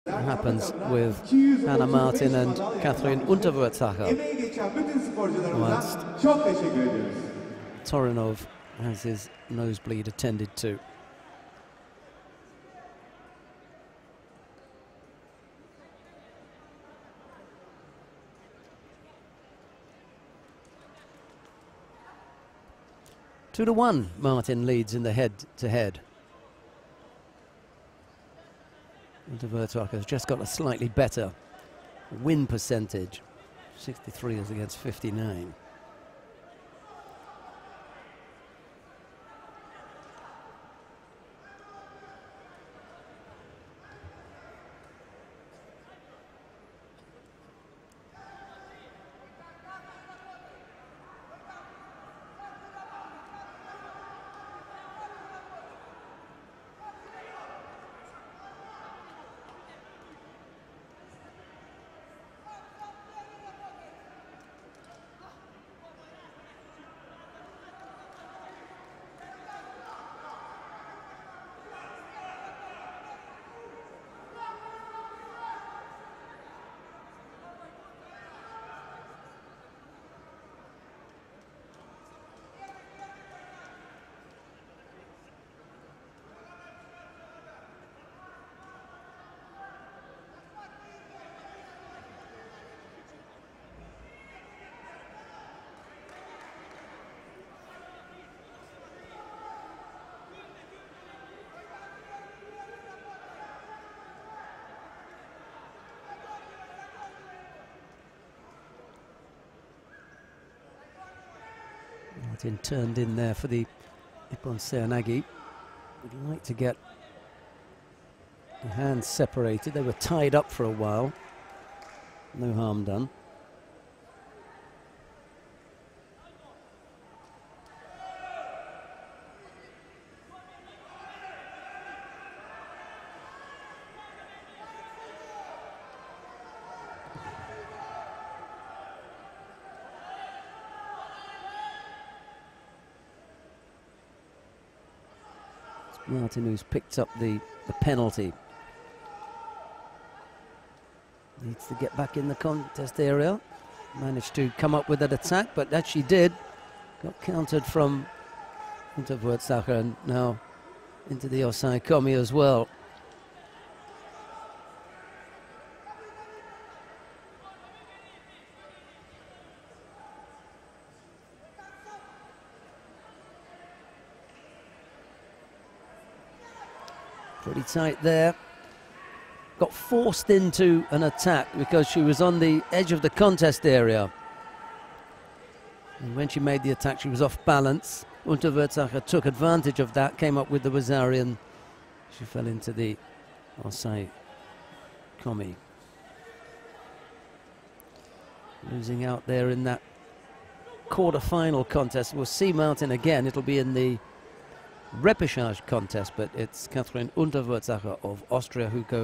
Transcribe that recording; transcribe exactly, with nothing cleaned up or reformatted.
What happens with Anna Martin and Catherine Unterwürzacher, whilst Torinov has his nosebleed attended to. Two to one, Martin leads in the head-to-head. Unterwürzacher has just got a slightly better win percentage. sixty-three is against fifty-nine. Martin turned in there for the Ippon Seoinage. Would like to get the hands separated. They were tied up for a while. No harm done. Martin, who's picked up the, the penalty, needs to get back in the contest area. Managed to come up with that attack, but that she did. Got countered from Unterwürzacher and now into the Osai Komi as well. Pretty tight there. Got forced into an attack because she was on the edge of the contest area. And when she made the attack, she was off balance. Unterwürzacher took advantage of that, came up with the Wazarian. She fell into the Osai Komi. Losing out there in that quarter-final contest. We'll see Martin again. It'll be in the repechage contest, but it's Catherine Unterwürzacher of Austria who goes